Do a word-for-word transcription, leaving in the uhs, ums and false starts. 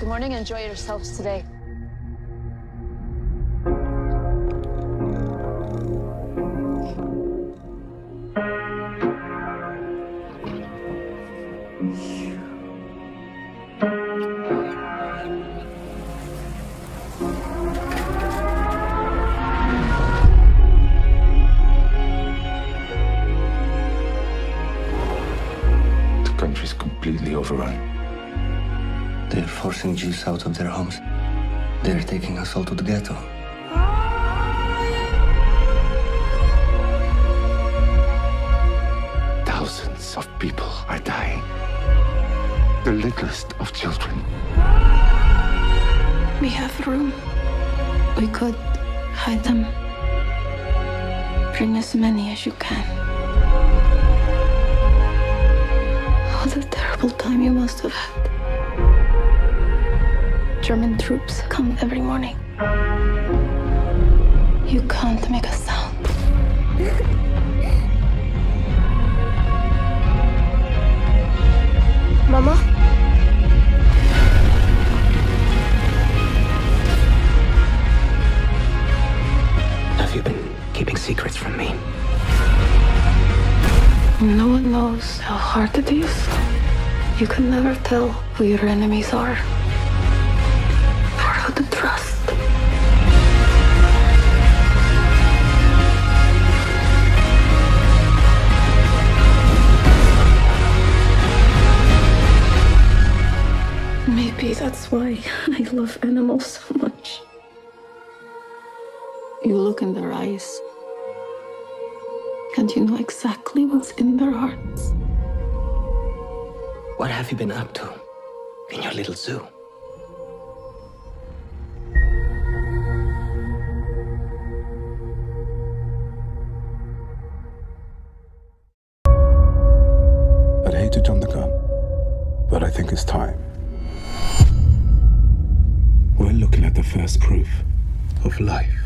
Good morning. Enjoy yourselves today. The country's completely overrun. They're forcing Jews out of their homes. They're taking us all to the ghetto. Thousands of people are dying. The littlest of children. We have room. We could hide them. Bring as many as you can. What a terrible time you must have had. German troops come every morning. You can't make a sound. Mama? Have you been keeping secrets from me? No one knows how hard it is. You can never tell who your enemies are. Or who to trust. Maybe that's why I love animals so much. You look in their eyes, and you know exactly what's in their hearts. What have you been up to in your little zoo? I'd hate to jump the gun, but I think it's time. We're looking at the first proof of life.